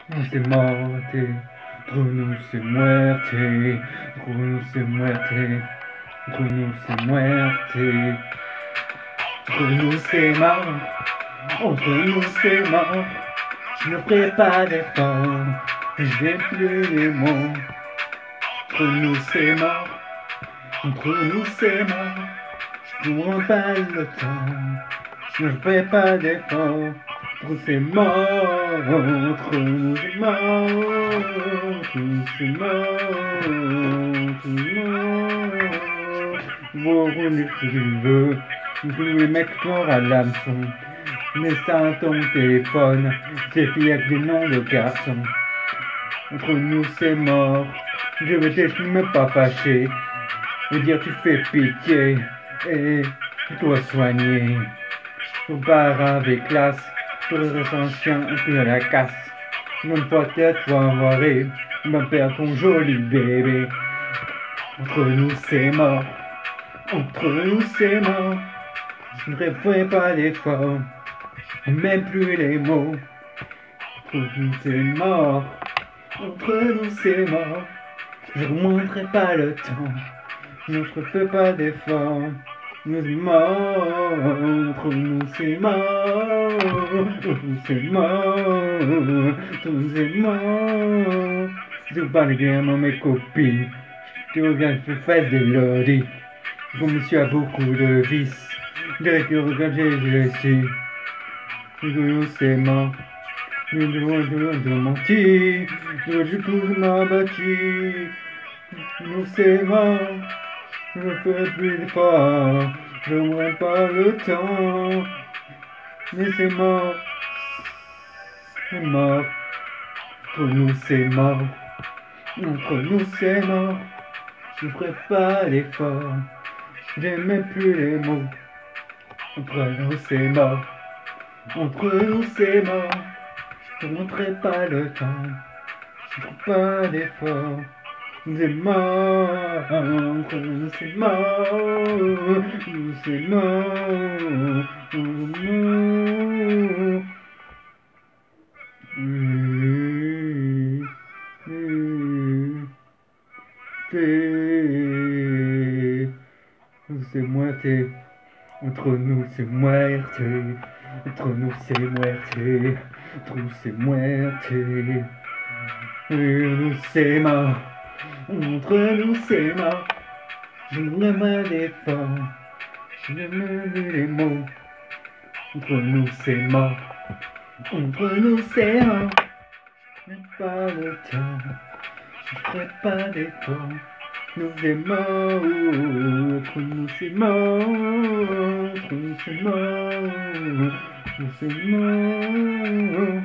C'est morte, entre nous c'est muerte, entre nous c'est muerte, entre nous c'est muerte, entre nous c'est mort, entre nous c'est mort. Je ne ferai pas d'effort, je n'ai plus les mots. Entre nous c'est mort, entre nous c'est mort. Je ne rends pas le temps, je ne ferai pas d'effort. Entre c'est mort, entre nous c'est mort, entre nous c'est mort, entre nous mort. Bon, on est ce que tu veux, tous les mecs pleurent à l'hameçon. Mais ça ton téléphone, c'est fait avec des noms de garçons. Entre nous c'est mort, je veux t'exprimer pas fâché, veux dire tu fais pitié, et tu dois soigner. Ton part avec classe, pour le sans chien, un peu à la casse. Même peut-être toi envoyer, ma père ton joli bébé. Entre nous c'est mort, entre nous c'est mort, je ne ferai pas d'effort, même plus les mots. Entre nous c'est mort, entre nous c'est mort, je ne remonterai pas le temps, je ne ferai pas d'effort. Nous sommes morts, entre nous c'est mort, entre nous c'est mort, entre nous c'est mort. Je parle bien à mes copines, je regarde je fais des lodis. Comme monsieur a beaucoup de vices, je dirais que regarde j'ai su. Nous c'est mort, nous devons mentir, je tous m'a battu. Nous c'est mort, je ne fais plus d'efforts, je n'aurai pas le temps. Mais c'est mort, c'est mort, entre nous c'est mort, entre nous c'est mort. Je ne ferai pas d'effort, j'ai même plus les mots. Entre nous c'est mort, entre nous c'est mort. Je ne montrerai pas le temps, je ne ferai pas d'effort. C'est mort, entre nous c'est mort, nous c'est mort, mort. C'est moitié, entre nous c'est moitié, entre nous c'est moitié, entre nous c'est moitié, nous c'est mort, entre nous c'est mort, je ne me d'effort, je ne me dis les mots, entre nous c'est mort, entre nous c'est mort, je n'ai pas le temps, je ne ferai pas d'effort. Nous c'est mort, entre nous c'est mort, entre nous c'est mort, nous c'est mort.